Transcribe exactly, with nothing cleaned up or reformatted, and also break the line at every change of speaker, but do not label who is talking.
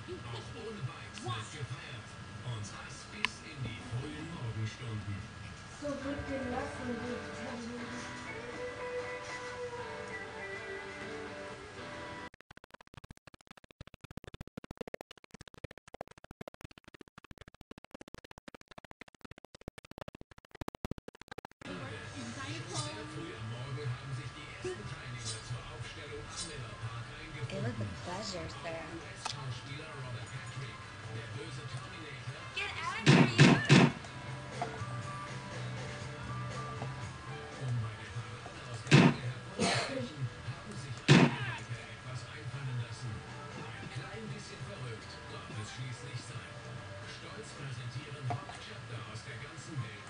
Auch ohne Bikes wird gefeiert. Und das bis in die frühen Morgenstunden.
So bitte lassen wir Termin.
Sehr früh am Morgen haben sich die ersten Teilnehmer zur Aufstellung am Millerpark
It was
eingefunden.
a pleasure, sir.
U S-Schauspieler Robert Patrick, der böse Terminator,
Get out of here, you!
um bei der Parade aus der Menge hervorzustechen, haben sich einige Biker etwas einfallen lassen. Ein klein bisschen verrückt darf es schließlich sein. Stolz präsentieren Rock Chapter aus der ganzen Welt